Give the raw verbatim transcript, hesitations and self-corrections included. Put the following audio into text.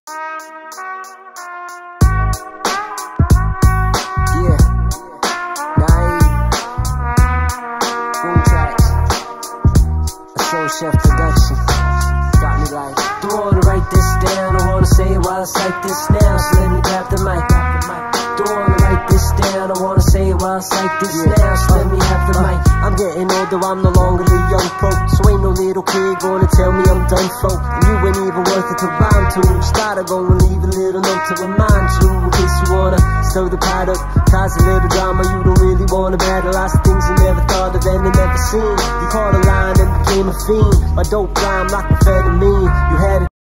Yeah, naive, boom tracks, a soul chef production. Got me like, don't wanna write this down, I wanna say it while I cite this now. So let me grab the mic. Don't wanna write this down, I wanna say it while I cite this now. So let me have the mic. I'm getting older, I'm no longer the young pro. So ain't no little kid gonna tell me I'm done for. And you ain't even worth it to rhyme to. Start, I go and leave a little note to remind you, in case you wanna stir the pot up, cause a little drama you don't really wanna battle. Lots of things you never thought of and never seen. You caught a line and became a fiend. My dope rhyme like amphetamine. You had it.